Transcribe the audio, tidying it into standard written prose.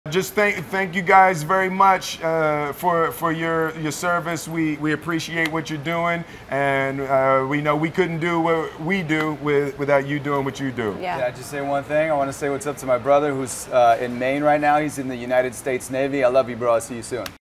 Just thank you guys very much for your service. We appreciate what you're doing, and we know we couldn't do what we do without you doing what you do. Yeah. Can I just say one thing? I want to say what's up to my brother who's in Maine right now. He's in the United States Navy. I love you, bro. I'll see you soon.